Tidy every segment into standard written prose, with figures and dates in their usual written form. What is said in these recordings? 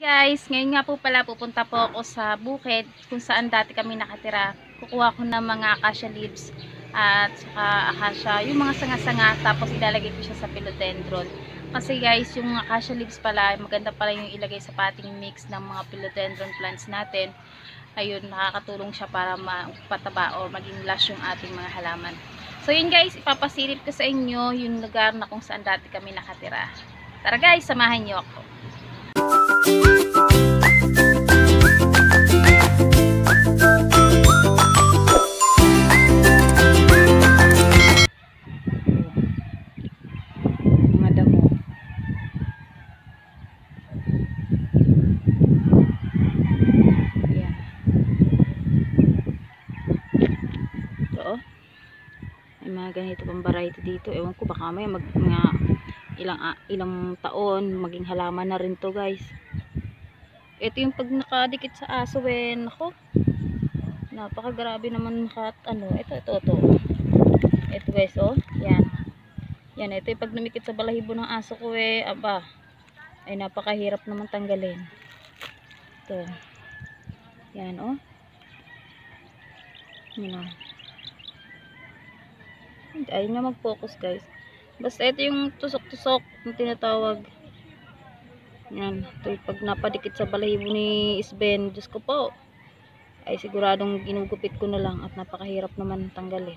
Guys, ngayon nga po pala pupunta po ako sa bukid kung saan dati kami nakatira. Kukuha ko ng mga acacia leaves at saka acacia, yung mga sanga-sanga, tapos ilalagay ko siya sa philodendron. Kasi guys, yung acacia leaves pala, maganda pala yung ilagay sa potting mix ng mga philodendron plants natin. Ayun, nakakatulong siya para mapataba o maging lush yung ating mga halaman. So yun guys, ipapasilip ko sa inyo yung lugar na kung saan dati kami nakatira. Tara guys, samahan niyo ako. Mga damo. Ayan. Ito, may mga ganito pang variety dito. Ewan ko, baka may mga ilang taon maging halaman na rin to guys. Ito yung pag nakadikit sa aso, nako, napakagrabe naman ito guys, oh, yan, ito yung pag numikit sa balahibo ng aso ko, aba, ay napakahirap naman tanggalin. Ito, yan, oh, yun, oh. Ayaw niya mag-focus guys. Basta ito yung tusok-tusok na tinatawag. Yan, ito yung pag napadikit sa balahibo ni Isben, Diyos ko po, ay siguradong ginugupit ko na lang at napakahirap naman tanggalin.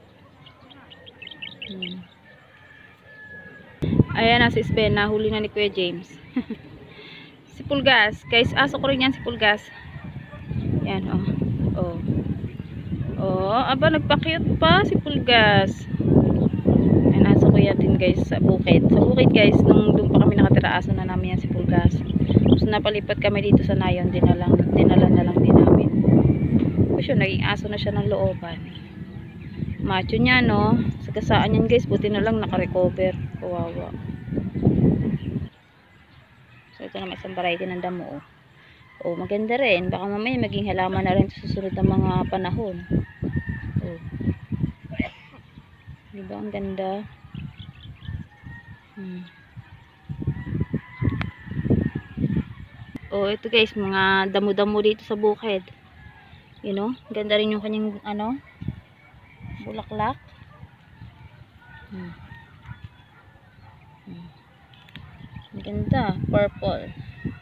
Ayan na si Isben, nahuli na ni Kuya James. Si Pulgas, guys, aso ko rin yan si Pulgas. Yan, oh. Aba, nagpa-cute pa si Pulgas. Ayan, aso ko yan din guys sa bukid. Sa bukid guys, nung doon pa kami nakatira, aso na namin yan si Pulgas. So napalipat kami dito sa Nayon, dinala na lang din namin. Kasi naging aso na siya ng looban. Macho niya, no? Sagasaan yan guys, buti na lang nakarecover. Kawawa. So ito naman isang variety ng damo, oh. Oh, maganda rin. Baka mamaya maging halaman na rin sa susunod ng mga panahon. Oh. Diba ang ganda? Oh, ito guys, mga damo-damo dito sa bukid. You know, ganda rin yung kanyang bulaklak. Ganda, purple.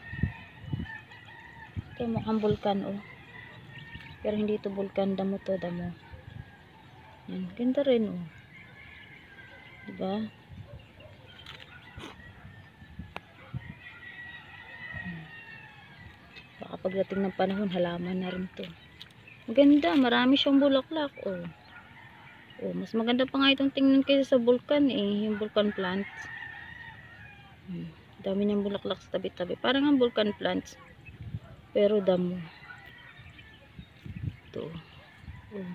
Ito mukhang bulkan, oh. Pero hindi ito bulkan, damo to, damo. Yan, ganda rin, oh. Diba? Baka pagdating ng panahon, halaman na rin to. Maganda, marami siyang bulaklak, oh. Oh, mas maganda pa nga itong tingnan kaysa sa bulkan, yung bulkan plants. Dami niyang bulaklak sa tabi-tabi. Parang ang bulkan plants. Pero damo. Ito. Oh.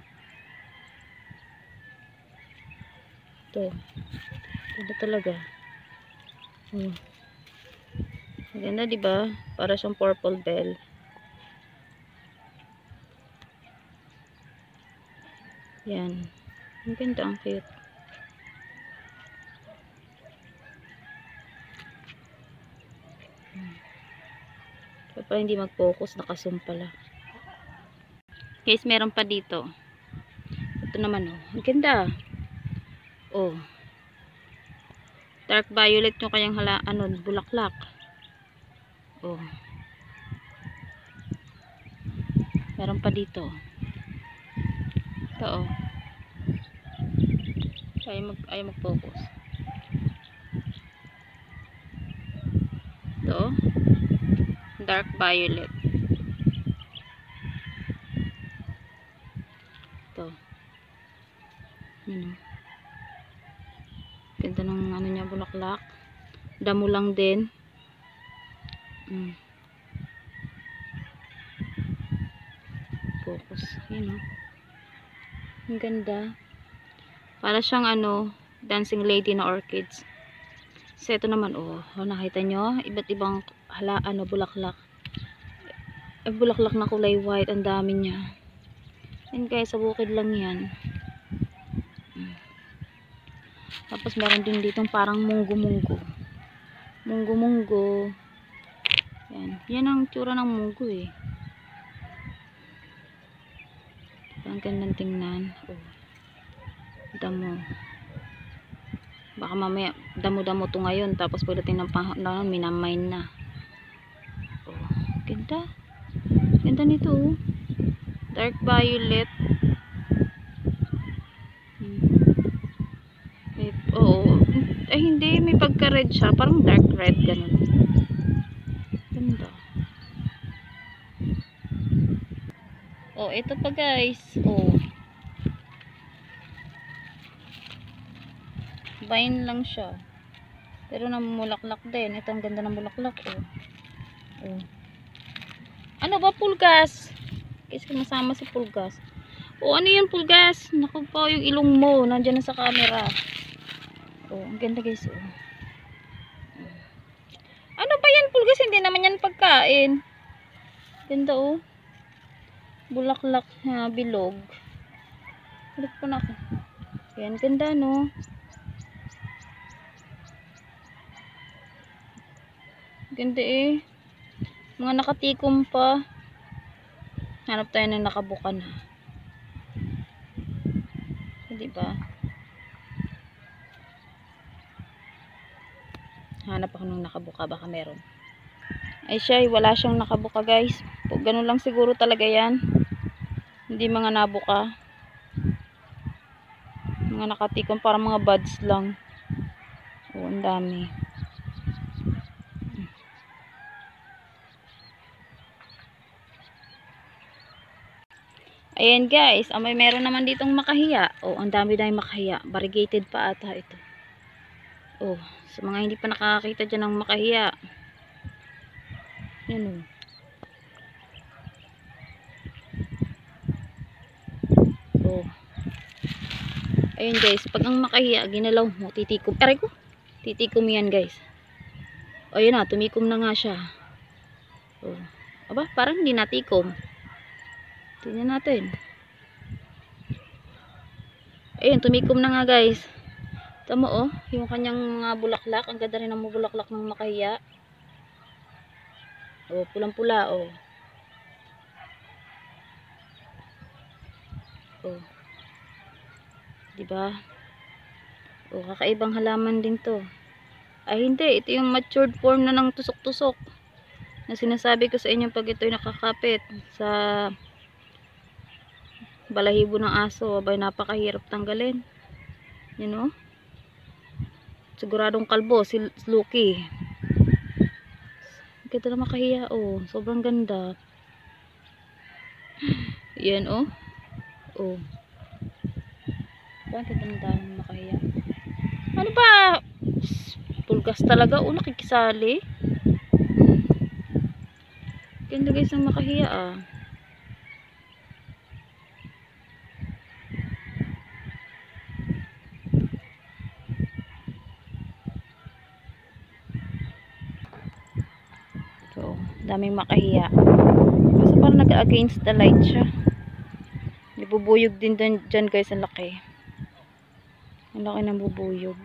Ito. Ito talaga. Oh. Maganda, diba? Para siyang purple bell. Yan. Ang ganda, ang cute. Pala hindi mag-focus, nakasum pala. Guys, meron pa dito. Ito naman, oh. Ang ganda. Oh. Dark violet yung kanyang bulaklak. Oh. Meron pa dito. Ito, oh. Ayaw mag-focus. Ito, dark violet. Ito. Ganda ng niya, bulaklak. Damo lang din. Focus. Yun, oh. Ang ganda. Para siyang dancing lady na orchids. So ito naman, nakita nyo, iba't ibang bulaklak. Bulaklak na kulay white, ang dami niya. Yan guys, sa bukid lang yan. Tapos meron din ditong parang munggo. Yan ang tsura ng munggo eh. Ang gandang tingnan. Oh. Damo. Baka mamaya damo-damo to ngayon, tapos pagdating ng panahon minamain na. Oh, ganda. Ganda nito oh. Dark violet. Oo. Ay hindi, may pagka red siya, parang dark red ganun. Ganda. Oh, ito pa guys. Oh. Vine lang siya. Pero namumulaklak din. Ito ang ganda ng bulaklak oh. Oh. Ano ba pulgas? Guys, masama si pulgas. Oh, ano yun pulgas? Naku po, yung ilong mo nandiyan na sa camera. Oh, ang ganda guys oh. Ano ba yan pulgas? Hindi naman yan pagkain. Ganda oh. Bulaklak na bilog. Balik po na ako. Yan, ganda no. Ganda eh. Mga nakatikom pa. Hanap tayo ng nakabuka na. Diba? Hanap ako ng nakabuka, baka meron. Ay siya, wala siyang nakabuka guys. Ganun lang siguro talaga yan. Hindi mga nabuka. Mga nakatikom, parang mga buds lang. Oh, ang dami. Ayan guys, may meron naman ditong makahiya. Oh, ang dami na yung makahiya. Variegated pa ata ito. Oh, sa mga hindi pa nakakakita dyan ng makahiya. Yan oh. Oh. Ayun guys, pag ang makahiya, ginalaw mo, titikom. Aray ko, titikom yan guys. O yun na, tumikom na nga siya. Oh. Aba, parang hindi natikom. Tingnan natin. Ayun, tumikom na nga guys. Tama oh, yung kanyang mga bulaklak. Ang ganda rin ang bulaklak ng makahiya. Oh, pulang-pula oh. Oh. Diba? Oh, kakaibang halaman din to. Ay hindi, ito yung matured form na ng tusok-tusok. Na sinasabi ko sa inyo pag ito'y nakakapit sa balahibo ng aso, abay napakahirap tanggalin. You know? Siguradong kalbo si Lucky. Ganda na makahiya oh, sobrang ganda. Yan oh. Oh. Bakit ang dami makahiya? Ano ba? Pulgas talaga oh, nakikisali. Ganda guys ang makahiya ah. So, daming makahiya. Kasi parang nag-against the light siya. Bubuyog din dyan guys, ang laki. Ang laki ng bubuyog.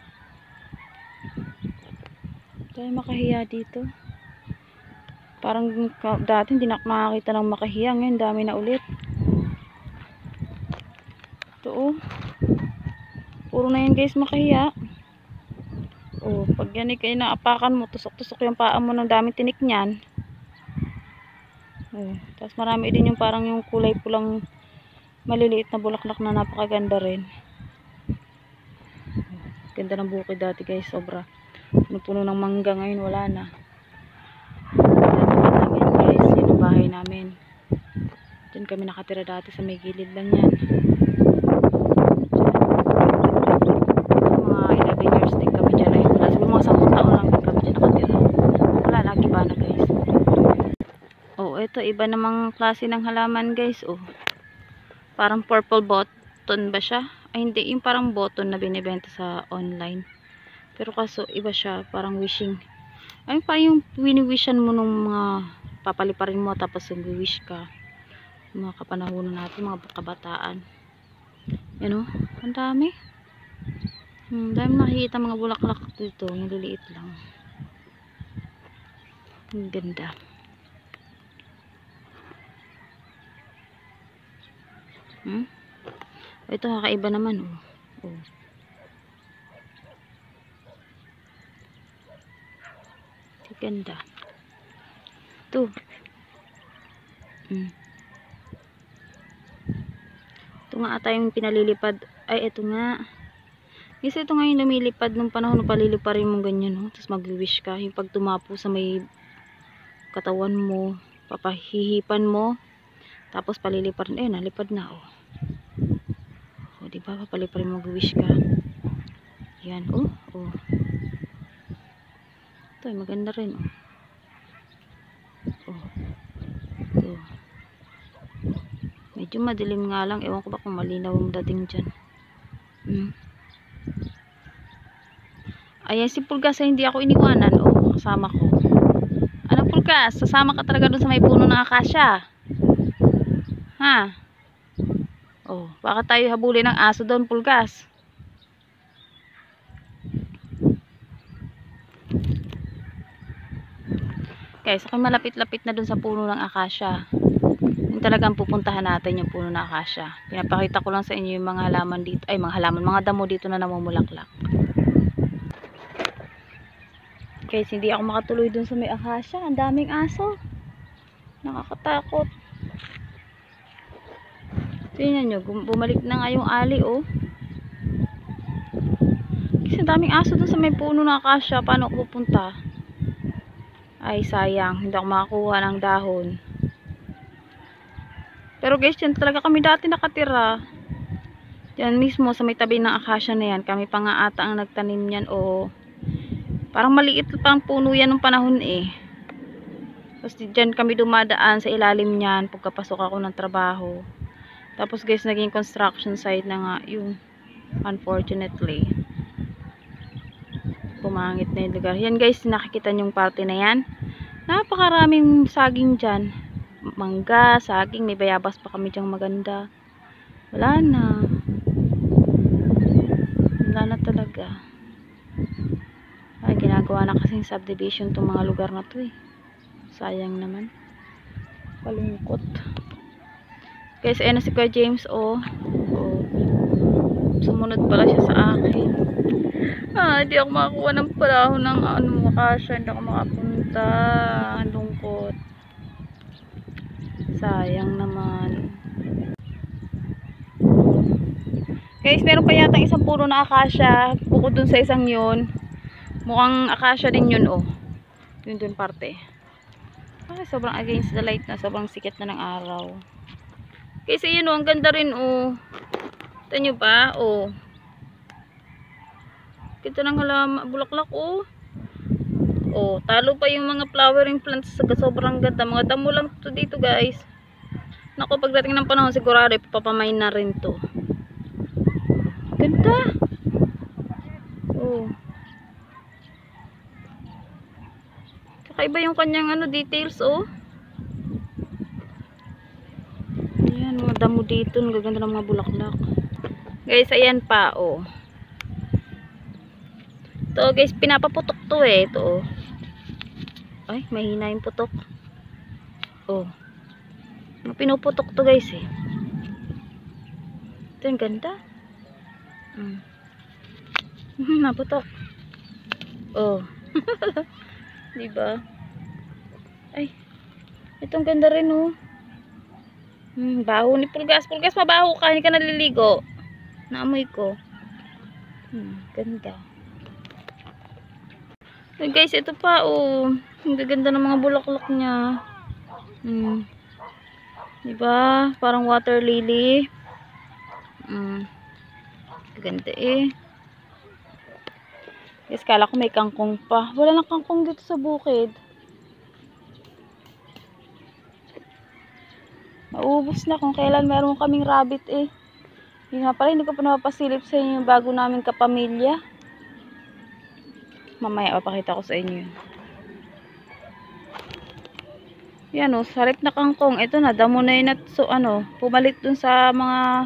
Kaya makahiya dito. Parang dati hindi na makakita ng makahiya. Ngayon dami na ulit. Ito oh. Puro na yan guys makahiya. Oh, pag yan kayo naapakan mo, tusok-tusok yung paa mo ng daming tinik niyan. Oh, tapos marami din yung parang yung kulay pulang maliliit na bulaklak na napakaganda rin. Ganda ng bukid dati guys, sobra. Puno-puno ng mangga, ngayon wala na. Yan guys, yun ang bahay namin. Diyan kami nakatira dati, sa may gilid lang yan. Mga 11 years din kami dyan. Ay, wala, siguro mga 10 taon lang din kami dyan nakatira. Wala, lagi ba na guys. Oh, ito, iba namang klase ng halaman guys. Oh, parang purple button ba siya? Ay hindi, yung parang button na binibenta sa online. Pero kaso iba siya, parang wishing. Ay parang yung wini-wishan mo nung mga papaliparin mo tapos wish ka. Mga kapanahonan natin, mga kabataan. Yan o, ang dami. Dami nakikita mga bulaklak dito, yung liliit lang. Ang ganda. Ito kakaiba naman, oh. Oh. Ganda. Ito. Ito nga ata yung pinalilipad. Ay, ito nga. Kasi ito nga yung lumilipad nung panahon na paliliparin mong ganyan, no? Tapos mag-wish ka. Yung pag tumapo sa may katawan mo, papahihipan mo, tapos paliliparin. Eh, nalipad na, oh. O, diba? Papaliparin mo, mag-wish ka. Yan, oh. Oh. Ito, maganda rin, oh. Oh. Ito. Medyo madilim nga lang. Ewan ko ba kung malinaw yung dating dyan. Ayan si Pulgas, hindi ako iniwanan. Oh, kasama ko. Ano Pulgas? Sasama ka talaga dun sa may puno ng akasya. Ha? Oh, baka tayo habulin ng aso doon, Pulgas. Okay, so kung malapit-lapit na dun sa puno ng akasya. Yung talagang pupuntahan natin yung puno ng akasya. Pinapakita ko lang sa inyo yung mga halaman dito. Ay, mga halaman, mga damo dito na namumulaklak. Guys, hindi ako makatuloy dun sa may akasya. Ang daming aso. Nakakatakot. Tingnan nyo, bumalik na nga yung ali, oh. Kasi ang daming aso dun sa may puno ng akasya. Paano ako pupunta? Ay, sayang. Hindi ako makakuha ng dahon. Pero guys, yan talaga kami dati nakatira. Yan mismo sa may tabi ng akasya na yan. Kami pa nga ata ang nagtanim yan, oh. Parang maliit pang puno yan nung panahon, eh. Tapos dyan kami dumadaan sa ilalim niyan pagkapasok ako ng trabaho. Tapos guys, naging construction site na nga yung unfortunately. Pumangit na yung lugar. Yan guys, nakikita yung parte na yan. Napakaraming saging dyan. Mangga, saging, may bayabas pa kami dyang maganda. Wala na. Wala na talaga. Ay, ginagawa na kasing subdivision itong mga lugar na to, eh. Sayang naman. Palungkot. Guys, ayan na si Kuya James, oh. Oh. Sumunod pala siya sa akin. Hindi ako makakuha ng palahon ng akasya. Hindi ako makapunta. Lungkot. Sayang naman. Guys, meron pa yata isang puno na akasya. Bukod dun sa isang yun. Mukhang akasya din yun, oh. Yun dun parte. Ay, sobrang against the light na. Sobrang sikat na ng araw. Kasi yun, oh, ang ganda rin, oh. Ito nyo ba? Oh. Ito ng halaman, bulaklak, oh. Oh, talo pa yung mga flowering plants. Sobrang ganda. Mga damo lang to dito, guys. Naku, pagdating ng panahon, sigurado ipapamain na rin to. Ganda. Oh. Kakaiba yung kanyang details, oh. Ayan, mga damo dito. Ang gaganda ng mga bulaklak. Guys, ayan pa, oh. Ito, guys, pinapaputok to, eh. Ito, oh. Ay, mahina yung putok. Oh. Pinuputok to, guys, eh. Ito, yung ganda. Naputok. Oh. Diba? Ay. Itong ganda rin, oh. Baho ni Pulgas. Pulgas, mabaho ka. Hindi ka naliligo. Naamoy ko. Ganda. Ay, guys, ito pa, oh. Ang gaganda ng mga bulaklak niya. Diba? Parang water lily. Ganda, eh. Guys, kala ko may kangkong pa. Wala nang kangkong dito sa bukid. Naubos na kung kailan meron kaming rabbit, eh. Yun nga pala, hindi ko pa napapasilip sa inyo yung bago naming kapamilya. Mamaya papakita ko sa inyo. Yan, oh, sarip na kangkong. Ito na, damo na yun at so, pumalit dun sa mga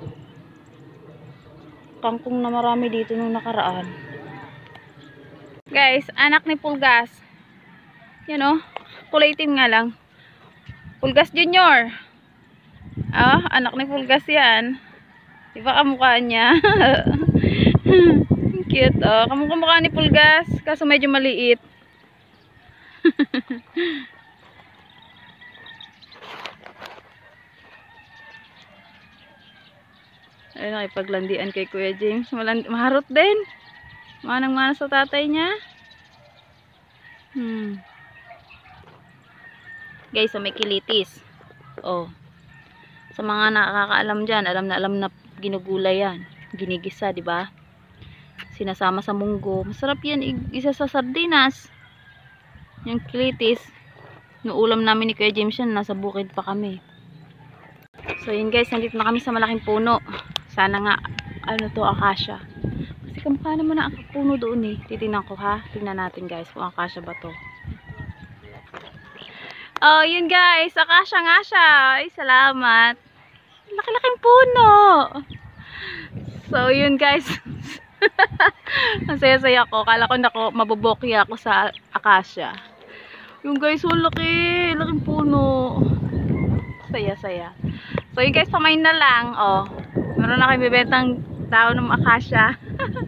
kangkong na marami dito nung nakaraan. Guys, anak ni Pulgas. Yan, oh. kulay itim nga lang. Pulgas Junior. Ah, anak ni Pulgas yan. Iba kamukha niya. Cute, oh. Kamukha ni Pulgas, kaso medyo maliit. Ay, nakipaglandian kay Kuya James. Maharot din. Manang-mana sa tatay niya. Guys, so may kilitis. Oh. Sa mga nakakaalam dyan, alam na ginugulay yan. Ginigisa, di ba? Sinasama sa munggo. Masarap yan. Isa sa sardinas. Yung kilitis. Nuulam namin ni Kuya James yan. Nasa bukid pa kami. So yun guys, nandito na kami sa malaking puno. Sana nga, ano to, akasya. Kasi kamukha naman na puno doon eh. Titingnan ko ha. Tingnan natin guys kung akasya ba to. Oh, yun guys. Akasya nga siya. Ay, salamat. Laki-laking puno. So yun guys. Ang saya-saya ko. Kala ko maboboki ako sa akasya. Yung guys, so laki. Laking puno. Saya-saya. So yun guys, pamain na lang. Oh, meron na kayo bibentang tao ng akasya.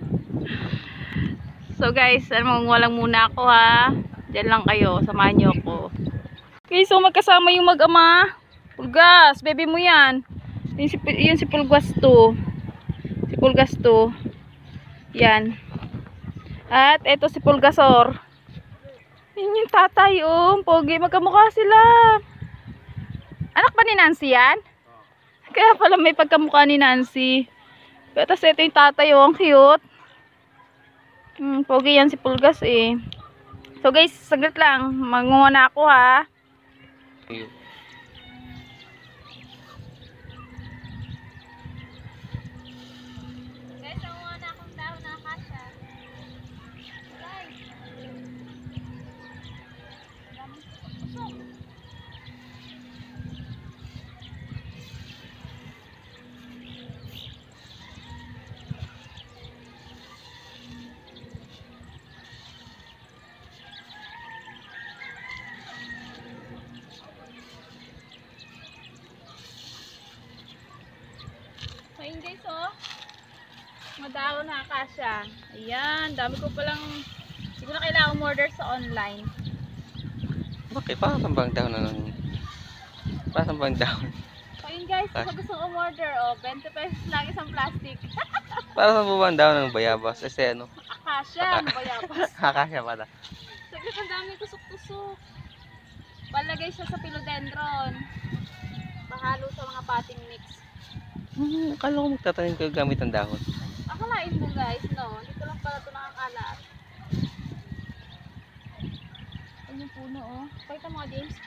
So guys, walang muna ako ha. Diyan lang kayo. Samahan nyo ako. Guys, so magkasama yung mag-ama. Pulgas, baby mo yan. Yun si Pulgas to. Si Pulgas to. Yan. At eto si Pulgasor. Yun yung tatay, oh. Pogi, magkamukha sila. Anak ba ni Nancy yan? Kaya pala may pagkamukha ni Nancy. Tapos ito yung tatay, oh. Ang cute. Pogi yan si Pulgas, eh. So guys, saglit lang. Mangunga na ako, ha. Guys, nangunga na akong dahon na akasya. Guys. Usok. Ayun guys, oh. Madao na akasya. Ayan, dami ko palang siguro kailangan umorder sa online. Okay, para saan bang dahon na nun? Para saan bang dahon? Ayun guys, kung gusto umorder, oh, 20 pesos lang isang plastic. Para saan ba ang dahon ng bayabas? Kasi ano? Akasya, ano bayabas? Akasya pala. Saglit, ang dami tusok-tusok. Palagay siya sa philodendron. Pahalo sa mga potting mix. Akala ko magtatanim kayo gamit ang dahon. Akalain mo guys, no? Dito lang pala ito nakakalat. Ayun yung puno, oh. Pakita mo, James.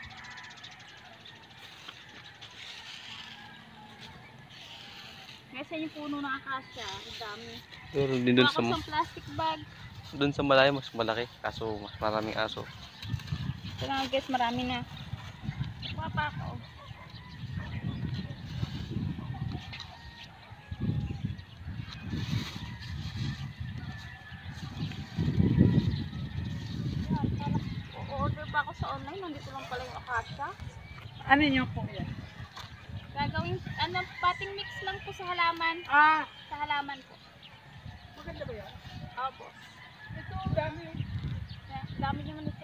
Guys, yan yung puno ng akasya. Ang dami. Pero din dun sa plastic bag. Doon sa malayo mas malaki, kaso mas maraming aso. Ito na guys, marami na. Kuha pa ako. Order pa ako sa online, nandito lang pala yung akasya. Ano yun po yan? Gagawin, potting mix lang po sa halaman. Ah, Sa halaman po. maganda ba yan? Opo. Ito, dami. Dami naman ito.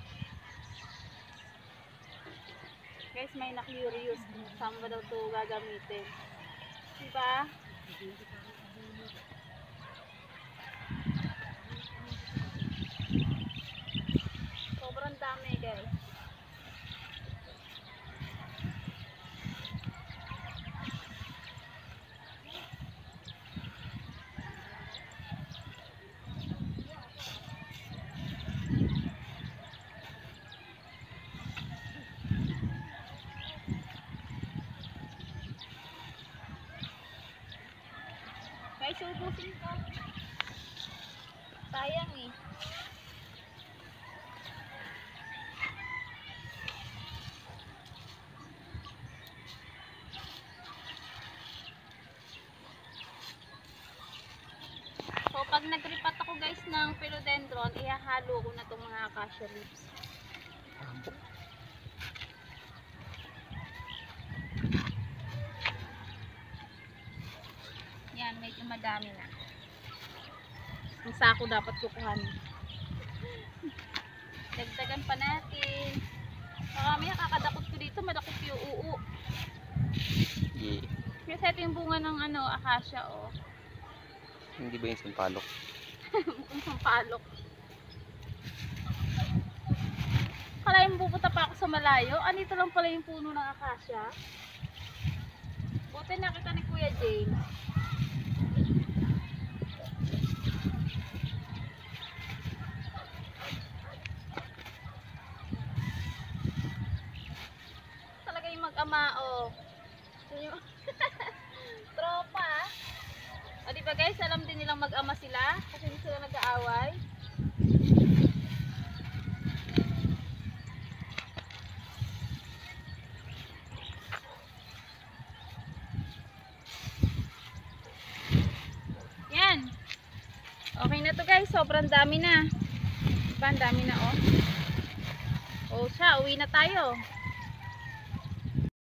Guys, may na-curious. Saan ba daw ito gagamitin? Diba? Sobrang dami guys. Guys, ubusin ko. Sayang eh. So, pag nagripat ako guys ng philodendron, ihahalo ko na itong mga acacia leaves. madami na. Ang sako dapat kukuhanin. Dagdagan pa natin. Mamaya kakadakot ko dito, madakot yung uu. Yeah. Kasi ito yung bunga ng ano, akasya, oh. Hindi ba yung sampalok? Mukhang sampalok. Kalahin pupunta pa ako sa malayo. Anito lang pala yung puno ng akasya. Buti nakita ni Kuya James. Talaga yung mag-ama, oh. Yung tropa. O diba guys, alam din nilang mag-ama sila kasi hindi sila nag-aaway. Yan. Okay na to guys, sobrang dami na. Diba, ang dami na oh. O siya, uwi na tayo.